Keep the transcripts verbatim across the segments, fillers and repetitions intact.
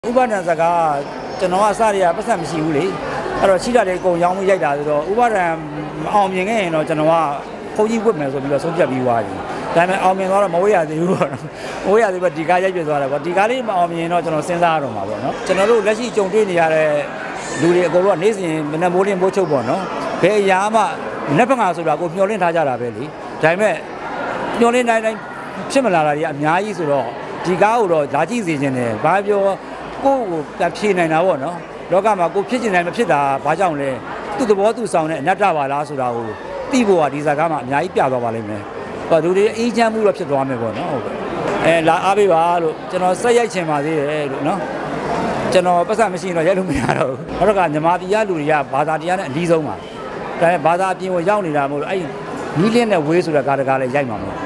ဥပဒံစကားကျွန်တော်ကစရပတ်စံမရှိဘူးလေအဲ့တော့ရှိတာတွေအကုန်ရောင်းမှုရိုက်တာဆိုတော့ဥပဒံအောင်မြင်ခဲ့ရင်တော့ကျွန်တော်ကဖုန်းကြီးဝတ်မယ်ဆိုပြီးတော့ဆုံးဖြတ်ပြီးသွားပြီဒါပေမဲ့အောင်မြင်သွားတော့မဝေးရသေးဘူးပေါ့နော်မဝေးရသေးဘူးဒီကားရိုက်ပြသွားတယ်ပေါ့ဒီကားလေးမအောင်မြင်တော့ကျွန်တော်စဉ်းစားရတော့မှာပေါ့နော်ကျွန်တော်တို့လက်ရှိကြုံတွေ့နေရတဲ့လူတွေအကုန်လုံးကနေ့စဉ်မနက်မိုးလင်းမိုးချုပ်ပေါ့နော်ဘယ်အရာမှလက်ဖက်ငါဆိုတာကိုမျှော်လင့်ထားကြတာပဲလေဒါပေမဲ့မျှော်လင့်တိုင်းတိုင်းဖြစ်မလာတာတွေအများကြီးဆိုတော့ဒီကားကိုတော့လာကြည့်စေချင်တယ်ဘာပြောကိုယ့်ကိုဖြေနိုင်တာပေါ့နော်လောကမှာကိုဖြစ်ချင်တယ်မဖြစ်တာဘာကြောင့်လဲသူ့သဘောသူ့ဆောင်တဲ့အနတ္တပါလားဆိုတာကိုသိဖို့ကဒီဇာကားမှာအများကြီးပြသွားပါလိမ့်မယ်ဟောလူတွေအေးချမ်းမှုတော့ဖြစ်သွားမယ်ပေါ့နော်ဟုတ်ကဲ့အဲလာအားပေးပါလို့ကျွန်တော်ဆက်ရိုက်ချင်ပါသေးတယ်လို့နော်ကျွန်တော်ပတ်စံမရှိရင်တော့ရိုက်လို့မရတော့ဘူးနောက်တော့ကညီမတီးရလူတွေကဘာသာတရားနဲ့အလီးဆုံးပါဒါပေမဲ့ဘာသာအပြင်ကိုရောက်နေတာမို့လို့အဲ့နီးလင်းနဲ့ဝေးဆိုတဲ့ကားတကားလေးရိုက်မှာမဟုတ်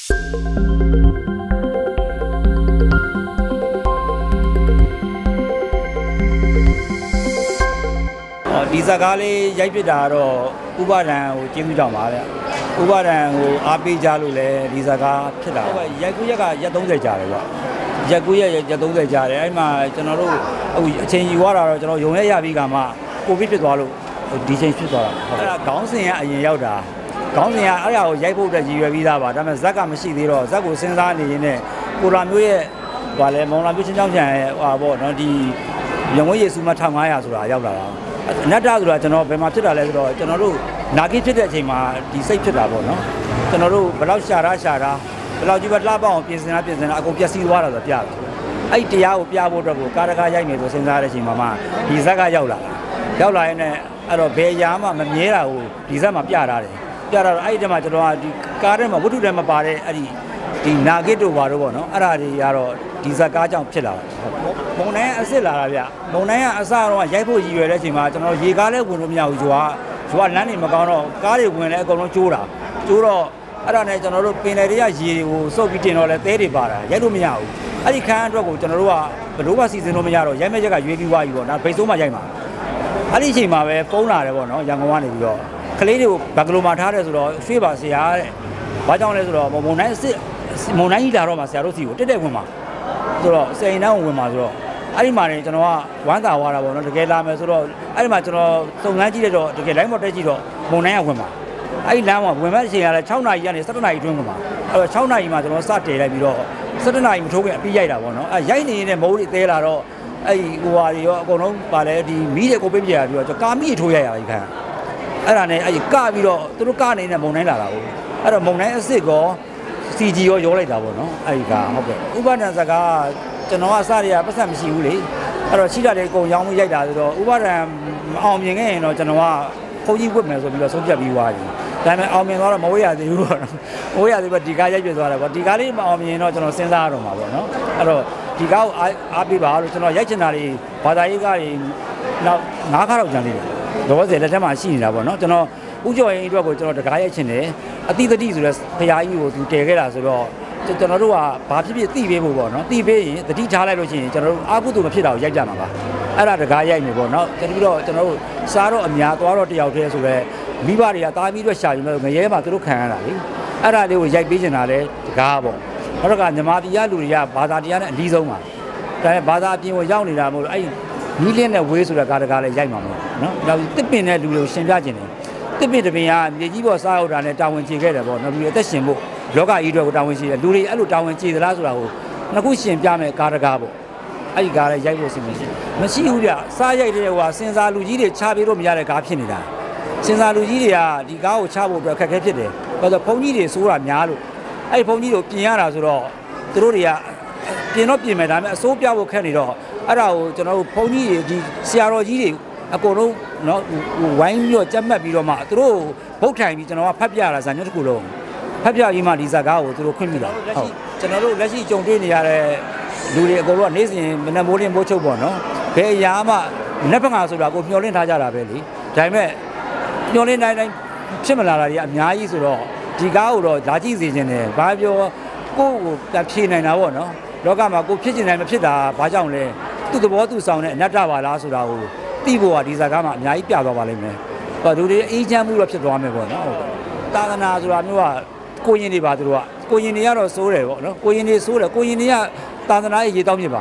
ဒီဇာကားလေးရိုက်ပြစ်တာတော့ဥပဒံကိုကျေးဇူးကြောင့်ပါဗျဥပဒံကိုအားပေးကြလို့လည်းဒီဇာကားဖြစ်တာဟုတ်ကဲ့ရိုက်ကူးရက်ကရက်သုံးဆယ်ကြာတယ်ဗျရက်ကူးရက်ရက်သုံးဆယ်ကြာတယ်အဲ့မှာကျွန်တော်တို့အခုအချိန်ယူရတာတော့ကျွန်တော်ယုံရရပြီးကမှကိုဗစ်ဖြစ်သွားလို့ဒီချိန်ဖြစ်သွားတာအဲ့ဒါခေါင်းစဉ်ကအရင်ရောက်တာခေါင်းစဉ်ကအဲ့ဒါကိုရိုက်ဖို့အတွက်ရည်ရွယ်ပြီးသားပါဒါပေမဲ့ဇက်ကမရှိသေးတော့ဇက်ကိုစဉ်းစားနေရင်းနဲ့ကိုလာမျိုးရဲ့ဗာလဲမောင်လာမျိုးချင်းချောင်းချန်ရဲ့ဟာပေါ့နော်ဒီရုံဝဲယေစုမတစ်ငါးရာဆိုတာရောက်လာတာအနတ္တဆိုတာကျွန်တော်ဘယ်မှာဖြစ်တာလဲဆိုတော့ကျွန်တော်တို့နာဂိဖြစ်တဲ့အချိန်မှာဒီစိတ်ဖြစ်တာပေါ့နော်ကျွန်တော်တို့ဘယ်လောက်ရှာတာရှာတာဘယ်လောက်ကြီးပဲလှပအောင်ပြင်ဆင်တာပြင်ဆင်တာအကုန်ပျက်စီးသွားတာဆိုပြတယ်အဲ့တရားကိုပြဖို့အတွက်ကိုကာရကားရိုက်နေဆိုစဉ်းစားတဲ့အချိန်မှာမှဒီဇက်ကရောက်လာရောက်လာရင်လည်းအဲ့တော့ဘယ်ရာမှမမြဲတာကိုဒီဇက်မှာပြထားတယ်ပြထားတော့အဲ့ဒီတည်းမှာကျွန်တော်ကဒီကားထဲမှာဝတ္ထုထဲမှာပါတဲ့အဲ့ဒီဒီနာဂိတို့ပါတော့ပေါ့နော်အဲ့ဒါတွေကတော့ဒီဇက်ကားကြောင့်ဖြစ်လာတာမုံနိုင်အစ်စ်လာတာဗျမုံနိုင်ကအစတော့ရိုက်ဖို့ရည်ရွယ်တဲ့အချိန်မှာကျွန်တော်ရေကားလည်းဝင်လို့မရဘူးကျွာကျွာလမ်းနေမကောင်းတော့ကားတွေဝင်လည်းအကုန်လုံးကျိုးတာကျိုးတော့အဲ့ဒါနဲ့ကျွန်တော်တို့ပင်လယ်တွေကရေကိုစုပ်ပြီးတင်တော့လဲသဲတွေပါတာရိုက်လို့မရဘူးအဲ့ဒီခန်းအတွက်ကိုကျွန်တော်တို့ကဘလို့မှစီစဉ်လို့မရတော့ရိုက်မဲ့ချက်ကရွေးပြီးသွားပြီပေါ့နော်ဗိတ်ဆုံးမှရိုက်မှာအဲ့ဒီအချိန်မှာပဲဖုန်းလာတယ်ပေါ့နော်ရန်ကုန်ကနေပြီးတော့ကလေးတွေကိုဘက်ကလိုမှာထားတယ်ဆိုတော့ရွှေ့ပါဆရာတဲ့ဘာကြောင့်လဲဆိုတော့မုံနိုင်အစ်စ်မုံနိုင်ကြီးလာတော့မှဆရာတို့စီကိုတက်တက်ဝင်မှာဆိုတော့စိန်နှန်းဝင်မှာဆိုတော့အဲ့ဒီမှာနေကျွန်တော်ကဝမ်းသာသွားတာပေါ့နော်တကယ်လာမယ်ဆိုတော့အဲ့ဒီမှာကျွန်တော်စုံစမ်းကြည့်လိုက်တော့တကယ်လိုင်းမော်တက်ကြည့်တော့မုံနိုင်ကဝင်မှာအဲ့ဒီလမ်းမှာဝင်မဲ့အချိန်ကလည်း၆နာရီကနေ၁၇နာရီအတွင်းဝင်မှာအဲ့တော့၆နာရီမှာကျွန်တော်စတည်လိုက်ပြီးတော့၁၇နာရီမထိုးခင်အပြီးရိုက်တာပေါ့နော်အဲ့ရိုက်နေနေတဲ့မိုးတွေတဲလာတော့အဲ့ဒီဟိုဟာတွေရောအကုန်လုံးပါလဲဒီမီးတွေကိုပိတ်ပြရပြီးတော့ကာမီထိုးရရပြီခံအဲ့ဒါနဲ့အဲ့ဒီကပြီးတော့သူတို့ကနေနဲ့မုံနိုင်လာတာဟုတ်အဲ့တော့မုံနိုင်အစ်စ်ကောစီဂျီရောရောလိုက်တာပေါ့နော်အဲ့ဒီကဟုတ်ကဲ့ဥပဒံစကားကျွန်တော်ကစရပတ်စံမရှိဘူးလေအဲ့တော့ရှိတာတွေအကုန်ရောင်းမှုရိုက်တာဆိုတော့ဥပဒံအောင်မြင်ခဲ့ရင်တော့ကျွန်တော်ကဖုန်းကြီးဝတ်မယ်ဆိုပြီးတော့ဆုံးဖြတ်ပြီးသွားပြီဒါပေမဲ့အောင်မြင်သွားတော့မဝေးရသေးဘူးပေါ့နော်မဝေးရသေးဘူးဒီကားရိုက်ပြသွားတယ်ပေါ့ဒီကားလေးမအောင်မြင်တော့ကျွန်တော်စဉ်းစားရတော့မှာပေါ့နော်အဲ့တော့ဒီကားကိုအားပေးပါလို့ကျွန်တော်ရိုက်ချင်တာတွေဘာသာရေးကားတွေနောက်ငါးခါတော့ကြံသေးတယ်လောဆယ်လက်ထက်မှာရှိနေတာပေါ့နော်ကျွန်တော်ဥကြော်ရင်အတွက်ကိုကျွန်တော်တကားရိုက်ချင်တယ်အတိတတိဆိုတဲ့ဖရာကြီးကိုသူတည်ခဲ့တာဆိုတော့ကျွန်တော်တို့ကဘာဖြစ်ဖြစ်သိပေးဖို့ပေါ့နော်သိပေးရင်တတိထားလိုက်လို့ရှိရင်ကျွန်တော်တို့အာကုသို့မဖြစ်တာကိုရိုက်ကြမှာပါအဲ့ဒါတကားရိုက်နေပေါ့နော်တတိတော့ကျွန်တော်တို့စားတော့အများသွားတော့တယောက်တည်းဆိုတော့မိဘတွေကတားပြီးတော့ရှာပြီးတော့ငရဲမှာသူတို့ခံရတာလေအဲ့ဒါလေးကိုရိုက်ပေးချင်တာလေတကားပေါ့နောက်တော့ကညီမတီးရလူတွေကဘာသာတရားနဲ့အလီးဆုံးပါဒါပေမဲ့ဘာသာအပြင်ကိုရောက်နေတာမို့လို့အဲ့နီးလင်းနဲ့ဝေးဆိုတဲ့ကားတကားလေးရိုက်မှာမဟုတ်နော်နောက်တစ်ပင်တဲ့လူတွေကိုရှင်ပြချင်တယ်တစ်ပင်တစ်ပင်ကမြေကြီးပေါ်စားဟုတ်တာနဲ့တာဝန်ချေခဲ့တယ်ပေါ့နော်လူတွေအသက်ရှင်ဖို့လောကကြီးအတွက်ကိုတာဝန်ရှိတယ်လူတွေအဲ့လိုတာဝန်ချေသလားဆိုတာကိုနှစ်ခုရှင်ပြမယ်ကားတကားပေါ့အဲ့ဒီကားလေးရိုက်ဖို့စဉ်းမရှိမရှိဘူးဗျစားရိုက်တဲ့ဟိုဟာစင်စာလူကြီးတွေချပေးလို့မရတဲ့ကားဖြစ်နေတာစင်စာလူကြီးတွေကဒီကားကိုချဖို့အတွက်ခက်ခဲဖြစ်တယ်ဘာလို့ဖုန်းကြီးတွေစိုးတာများလို့အဲ့ဒီဖုန်းကြီးကိုပြင်ရတာဆိုတော့သူတို့တွေကပြင်တော့ပြင်မယ်ဒါပေမဲ့အစိုးပြဖို့ခက်နေတော့အဲ့ဒါကိုကျွန်တော်တို့ဖုန်းကြီးတွေဒီဆရာတော်ကြီးတွေအကုန်လုံးနော်ဝိုင်းပြီးတော့ကြက်မှတ်ပြီးတော့မှသူတို့ဗုဒ္ဓထိုင်ပြီးကျွန်တော်ကဖတ်ပြတာဇာညွှန်းတစ်ခုလုံးဖတ်ပြပြီးမှဒီဇာကားကိုသူတို့ခွင့်ပြုတာဟုတ်ကျွန်တော်တို့လက်ရှိကြုံတွေ့နေရတဲ့လူတွေအကုန်လုံးကနေ့စဉ်မနက်မိုးလင်းမိုးချုပ်ပေါ့နော်ဘယ်အရာမှလက်ဖက်ငါဆိုတာကိုမျှော်လင့်ထားကြတာပဲလေဒါပေမဲ့မျှော်လင့်တိုင်းတိုင်းဖြစ်မလာတာတွေအများကြီးဆိုတော့ဒီကားကိုတော့လာကြည့်စေချင်တယ်ဘာပြောကိုယ့်ကိုဖြေနိုင်တာပေါ့နော်လောကမှာကိုဖြစ်ချင်တယ်မဖြစ်တာဘာကြောင့်လဲသူ့သဘောသူ့ဆောင်တဲ့အနတ္တပါလားဆိုတာကိုသိဖို့ကဒီဇာကားမှာအများကြီးပြသွားပါလိမ့်မယ်ဟောလူတွေအေးချမ်းမှုတော့ဖြစ်သွားမယ်ပေါ့နော်သာသနာဆိုတာမျိုးကကိုရင်တွေပါသူတို့ကကိုရင်တွေကတော့စိုးတယ်ပေါ့နော်ကိုရင်တွေစိုးတယ်ကိုရင်တွေကသာသနာရဲ့ရေတောင်းမြစ်ပါ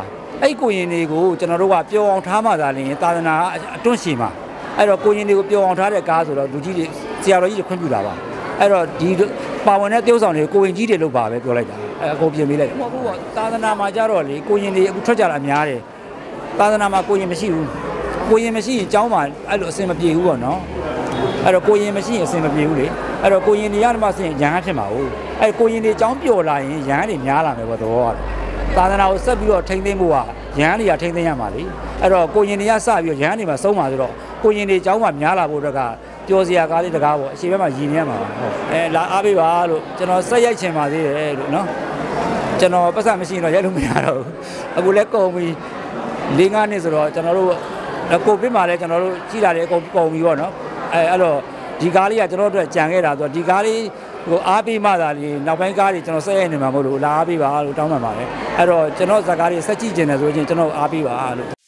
အဲ့ကိုရင်တွေကိုကျွန်တော်တို့ကပျော်အောင်ထားမှသာလျှင်သာသနာအတွန်းရှိမှာအဲ့တော့ကိုရင်တွေကိုပျော်အောင်ထားတဲ့ကားဆိုတော့လူကြီးတွေဆရာတော်ကြီးတွေခွင့်ပြုတာပါအဲ့တော့ဒီပါဝင်တဲ့တယောက်ဆောင်တွေကိုရင်ကြီးတွေလို့ပါပဲပြောလိုက်တာအဲ့အကုန်ပြင်ပေးလိုက်တယ်မဟုတ်ဘူးပေါ့သာသနာမှာကြတော့လေကိုရင်တွေအခုထွက်ကြတာအများတယ်သာသနာမှာကိုရင်မရှိဘူးကိုရင်မရှိရင်ကျောင်းမှာအဲ့လိုအစင်မပြေဘူးပေါ့နော်အဲ့တော့ကိုရင်မရှိရင်အစင်မပြေဘူးလေအဲ့တော့ကိုရင်တွေရမှဆိုရင်ရဟန်းဖြစ်မှာဟုတ်အဲ့ကိုရင်တွေကျောင်းပျော်လာရင်ရဟန်းတွေများလာမယ်ပေါ့သဘောကတော့သာသနာကိုဆက်ပြီးတော့ထိန်းသိမ်းဖို့ကရဟန်းတွေကထိန်းသိမ်းရမှာလေအဲ့တော့ကိုရင်တွေကစပြီးတော့ရဟန်းတွေမှာဆုံးမှာဆိုတော့ကိုရင်တွေကျောင်းမှာများလာဖို့အတွက်ကပျော်စရာကားလေးတကားပေါ့အချိန်ဘက်မှာရည်နေရမှာဟုတ်အဲလာအားပေးပါလို့ကျွန်တော်ဆက်ရိုက်ချင်ပါသေးတယ်လို့နော်ကျွန်တော်ပတ်စံမရှိရင်တော့ရိုက်လို့မရတော့ဘူးအခုလဲကုန်ပြီ၄-၅နှစ်ဆိုတော့ကျွန်တော်တို့ကိုဗစ်မှာလဲကျွန်တော်တို့ကြီးလာတယ်အကုန်ကုန်ပြီပေါ့နော်အဲအဲ့တော့ဒီကားလေးကကျွန်တော်တို့အတွက်ကြံခဲ့တာဆိုတော့ဒီကားလေးဟိုအားပေးမှသာလေနောက်ပိုင်းကားတွေကျွန်တော်ဆက်ရိုက်နေမှာမဟုတ်လို့လာအားပေးပါလို့တောင်းပန်ပါတယ်အဲ့တော့ကျွန်တော်ဇာတ်ကားလေးဆက်ကြည့်ကျင်တယ်ဆိုရင်ကျွန်တော်အားပေးပါလို့